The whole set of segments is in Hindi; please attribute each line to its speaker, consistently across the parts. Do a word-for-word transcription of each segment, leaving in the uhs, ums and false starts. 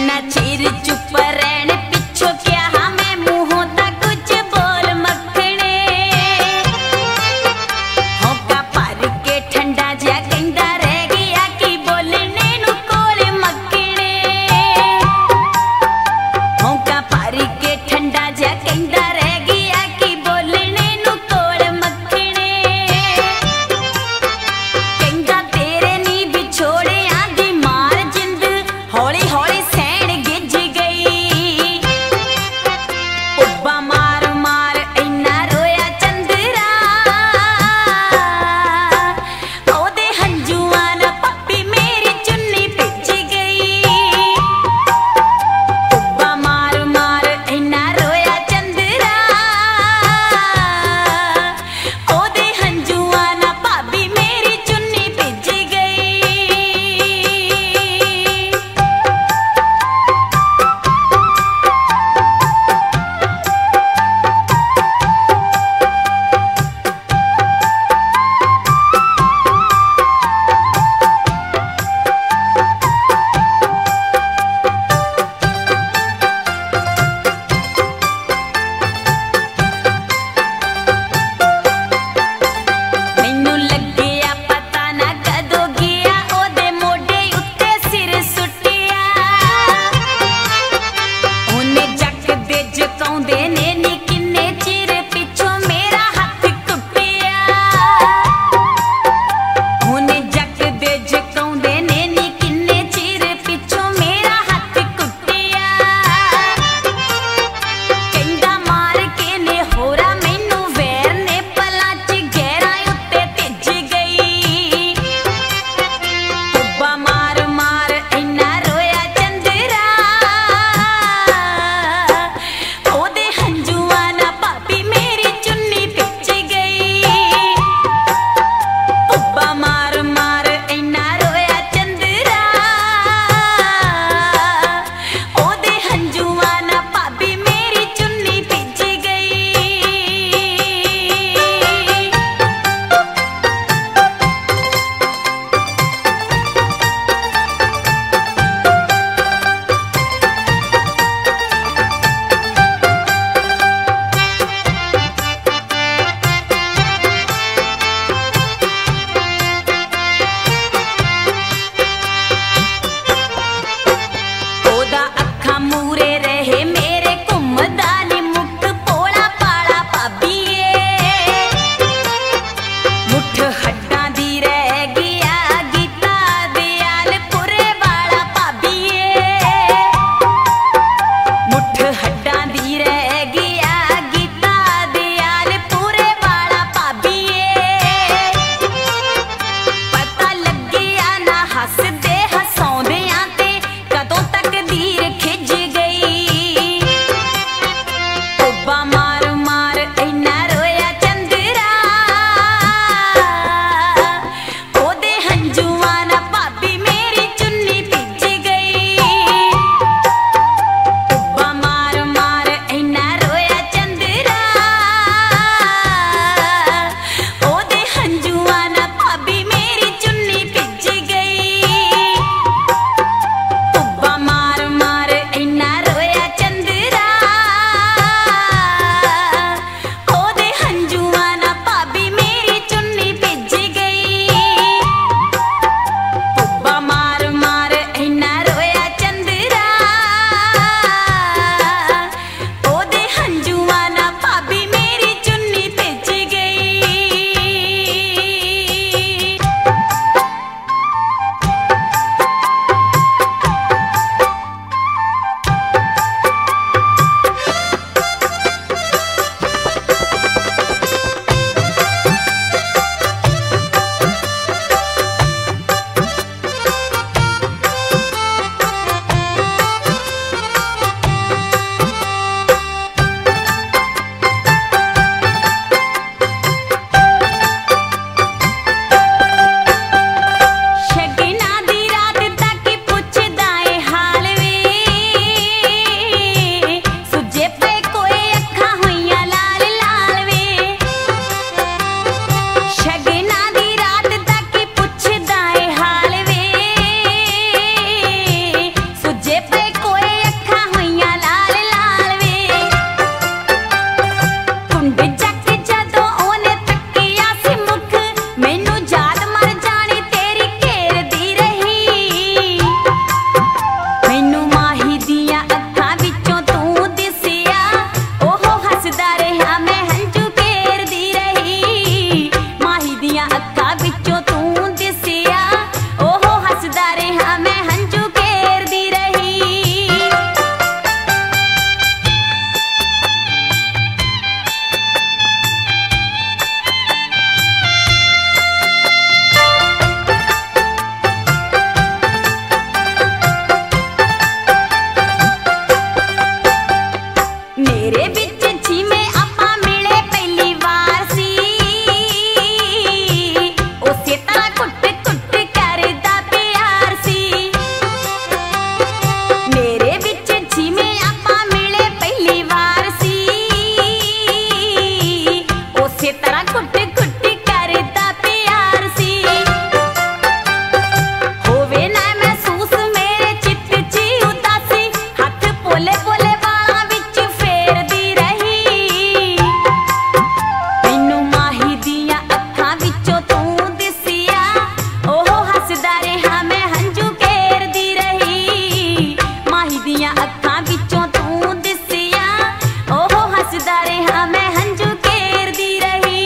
Speaker 1: इन्ना चिर चुप रहने पिछो क्या हमें मुंहों तक कुछ बोल मखने होका भर के ठंडा जिया कहंदा रह गया कि बोलने नू कोल मखने होका भर के ठंडा जिया कहंदा रह गया कि बोलने नू कोल मखने कहंदा तेरे नी बिछोड़े आंदी मार जिंद हौली हौली सैन गिज गई उब्बा मार मार इन्ना रोया चंदरा ओदे हंजुआं ना पप्पी मेरी चुन्नी भिज गई उब्बा मार मार इन्ना रोया चंदरा ओदे हंजुआं ना भाभी मेरी चुन्नी भिज गई। मैनू लग्गिया पता ना कदों गया ओदे मोढे उत्ते सिर सुट्टिया ओने जक दे जकाउंदे ने नी किन्ने चिर पिछों मेरा हथ कुट्टिया ओने जक दे जकाउंदे ने नी किन्ने चिर पिछों मेरा हथ कुट्टिया कहंदा मार के ने होरा मैनू वैर ने पलां च गहरा उत्ते भिज गई उब्बा मार मार इन्ना रोया चंदरा ओदे हंजुआं ना भाभी मेरी चुन्नी भिज गई उब्बा मार मार इन्ना रोया चंदरा ओदे हंजुआं ना भाभी मेरी चुन्नी भिज गई। ओदा अखा मूरे रहे मेरे घुमदा नी मुठ पोला पाला भाभीए मुठ हड्डां दी रह गया गीता दयाल पुरे वाला भाभीए मुठ हड्डां दी रह गया गीता दयाल पुरे वाला भाभीए पता लग्गिया ना हसदे हसौंदियां ते कदों तक दीर खिज गई उदियां अखां विचों तू दिसिया, ओहो हसदा रहा मैं हंझू घेरदी रही।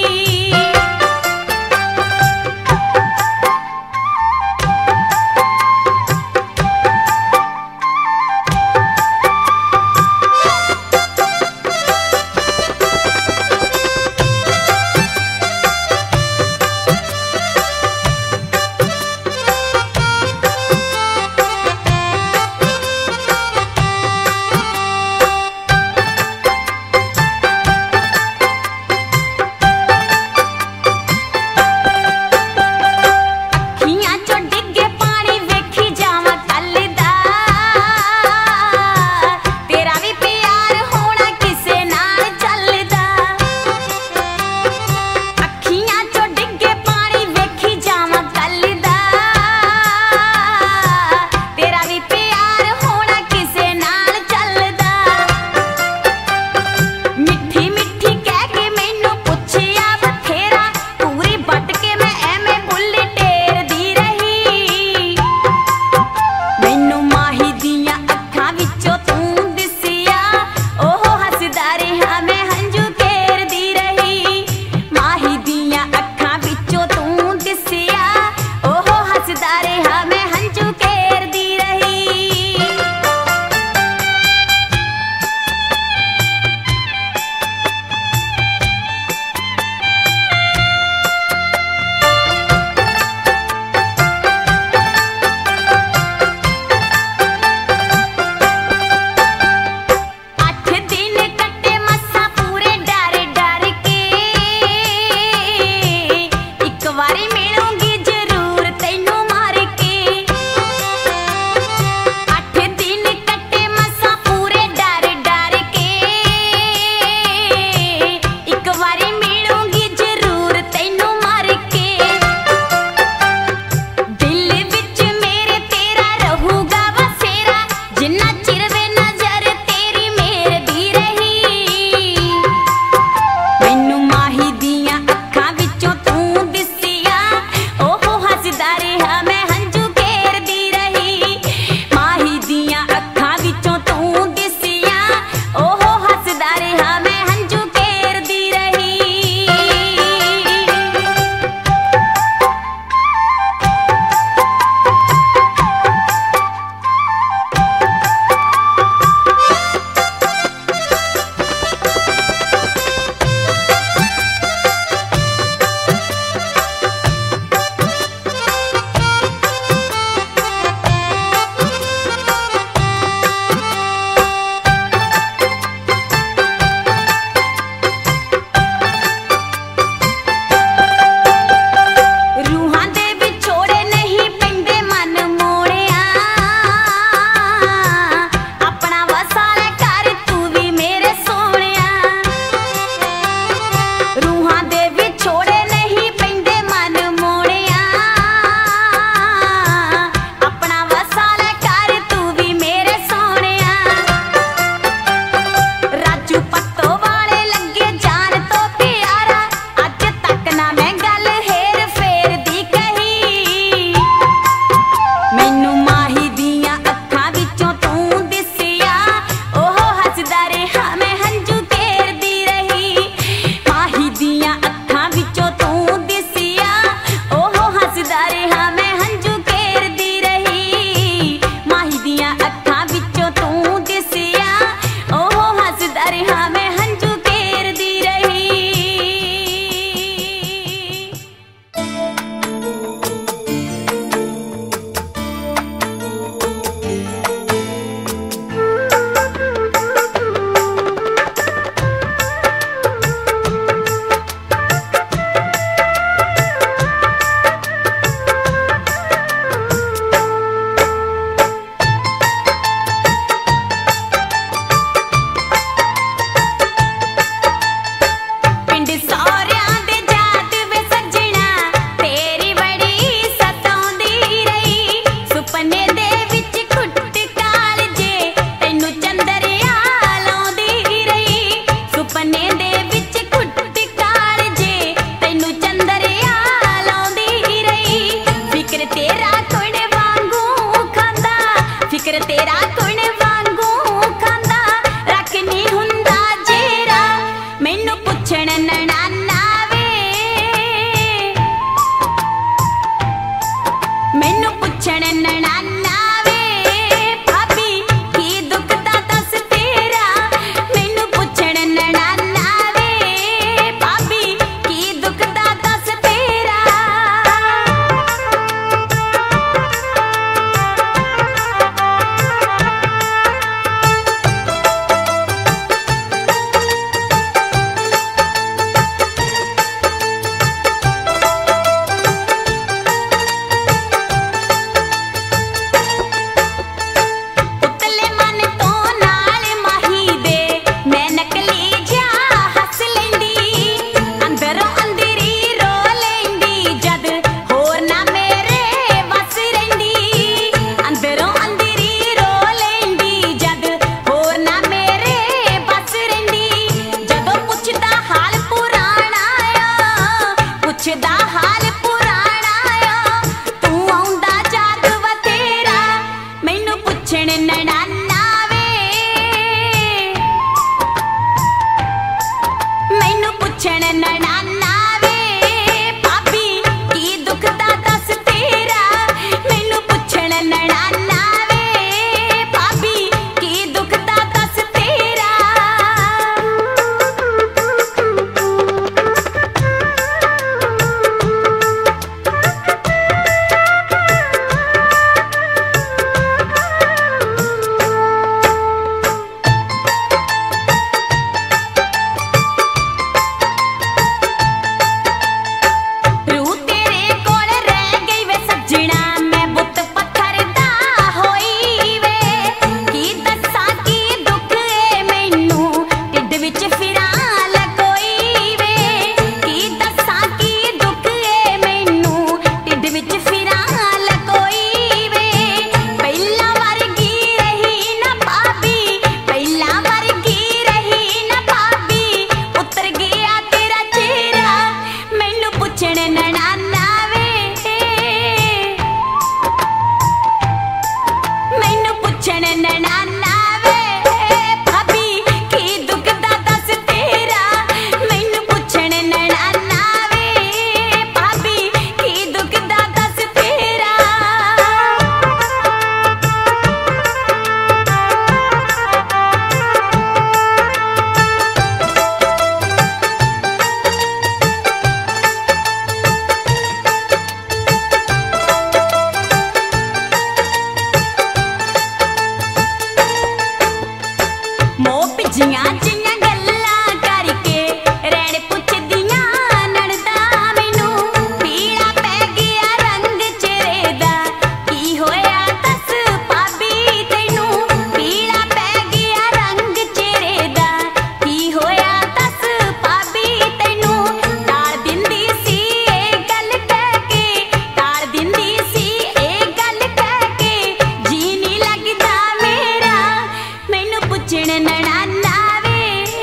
Speaker 1: जियां जियां गल्लां करके रैण पुछदियां नणदा मैनू पीला पै गया रंग चेहरे दा की होया दस भाभी तैनू पीला पै गया रंग चेहरे दा की होया दस भाभी तैनू टाल दिंदी सी ए गल कह के टाल दिंदी सी ए गल कह के जी नहीं लगदा मेरा मैनू पुछण नणाना वे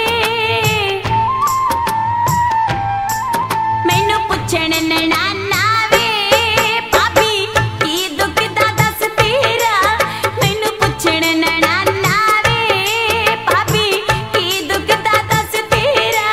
Speaker 1: मैनू पुछण नणाना वे भाभी की दुख दा दस तेरा मैनू पुछण नणाना वे भाभी की दुख दा दस तेरा।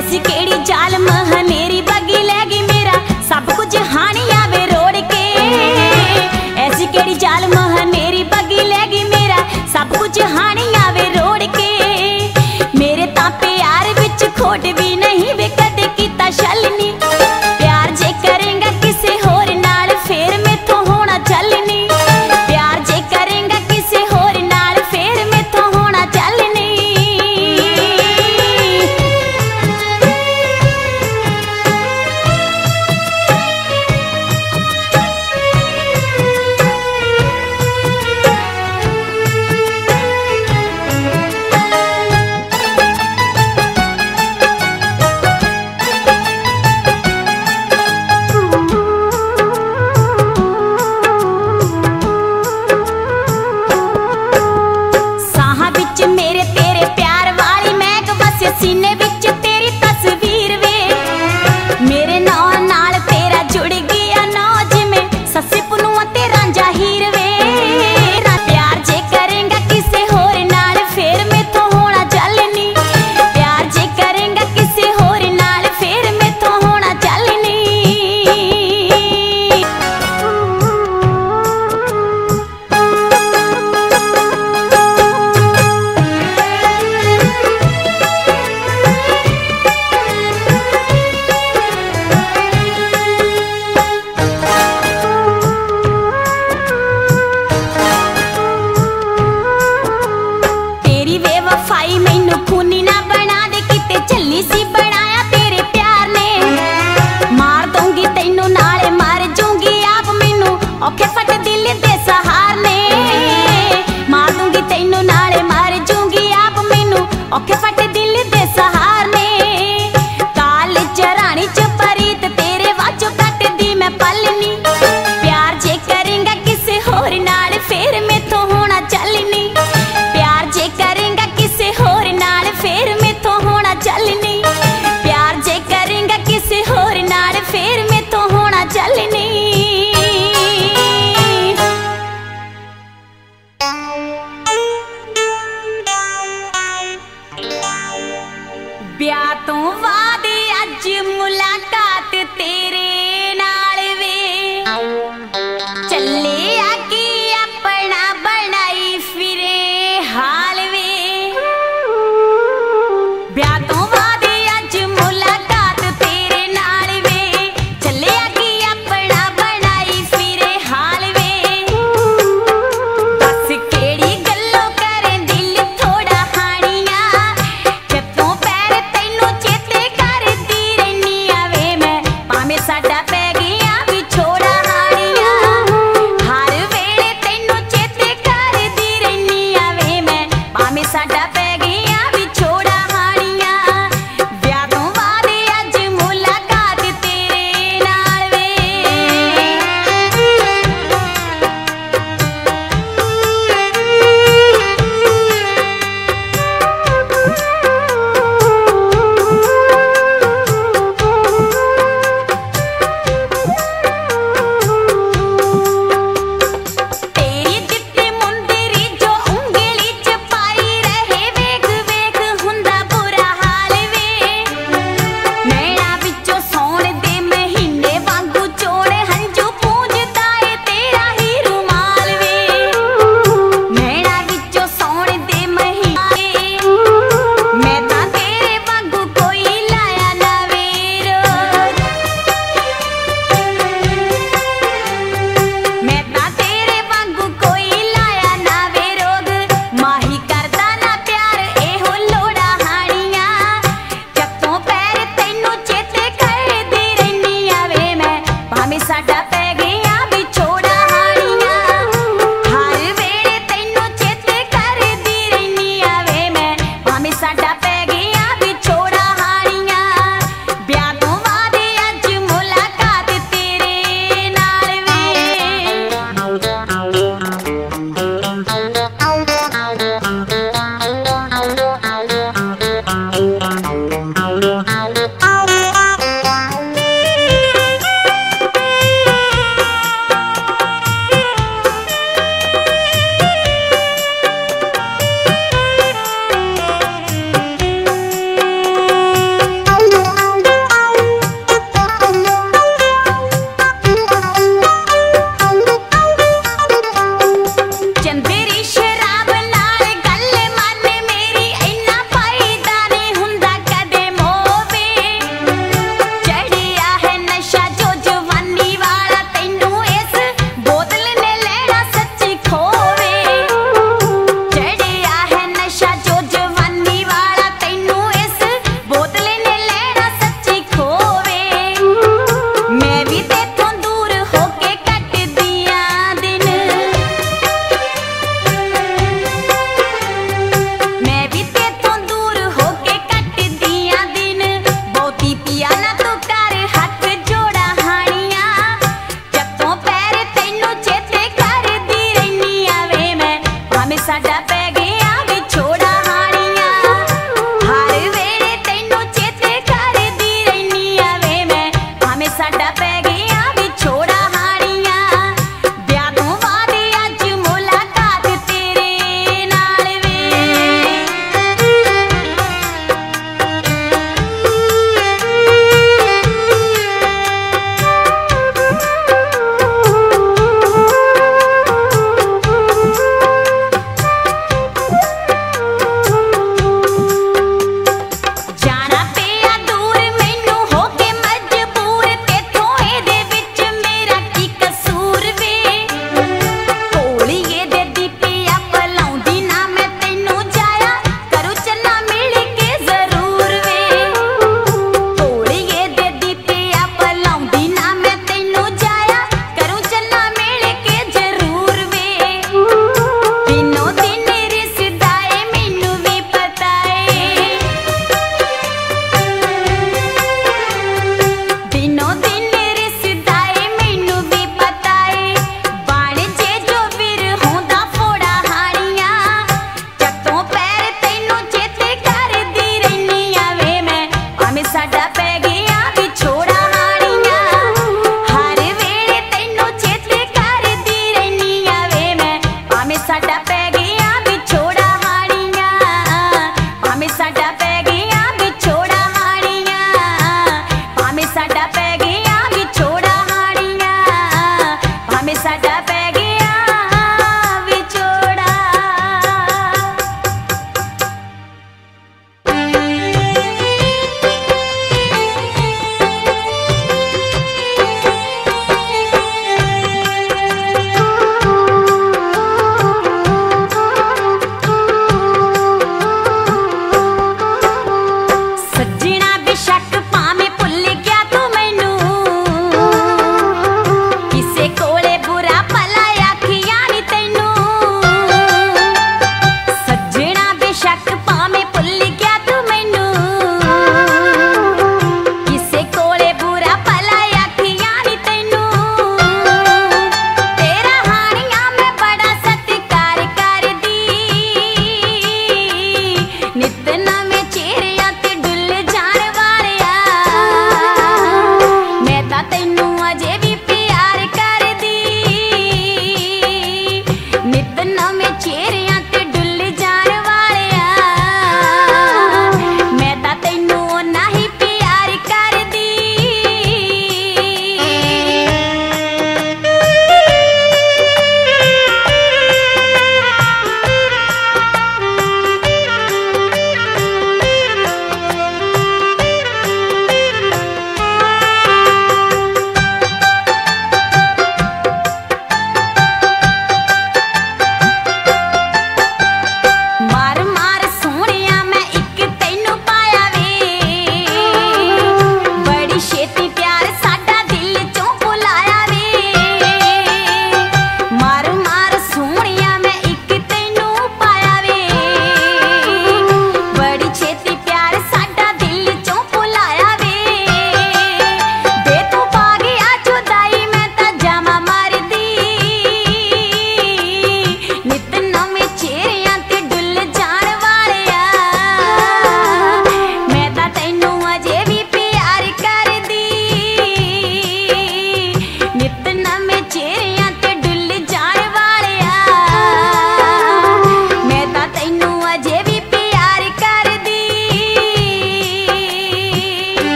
Speaker 1: ऐसी केड़ी जालम हनेरी बगी लैगी मेरा सब कुछ हानी आवे रोड़ के। ऐसी केड़ी जालम हनेरी बगी लैगी मेरा सब कुछ हानी आवे रोड़ के। मेरे तां प्यार विच खोट भी नहीं वे कदे कीता छलनी। प्यार जे करेंगा किसे होर नाल फेर मेथों होना चलनी। प्यार जे करेंगा किसे होर नाल फेर मेथों होना चलनी। मेरे तेरे प्यार वाली महक बसे सीने विच तेरी तस्वीर वे। मेरे नौ नाल तेरा जुड़ गया नौ जिमें सस्सी पुनूआ ते रांझा हीर वे। प्यार जे करेंगा किसे होर नाल फेर मेथों होना चलनी। प्यार जे करेंगा किसे होर नाल फेर मेथों होना चलनी। वफाई मैनू खूनी ना बना दे किते झल्ली सी बनाया तेरे प्यार ने। मार दूंगी तैनू नाले मार जूंगी आप मैनू औखे फट दिल दे सहारने। मार दूंगी तैनू नाले मार जूंगी आप मैनू औखे फट दिल दे सहारने। काल च रानी च परीत तेरे वाचो कट दी मैं पलनी। प्यार जे करेंगा किसे होर नाल फेर मेथों होना चलनी। प्यार जे करेंगा किसे होर नाल फेर मेथों होना चलनी। प्यार जे करेंगा किसे होर नाल फेर मेथों होना चलनी। ब्याह तों बाद अज मुला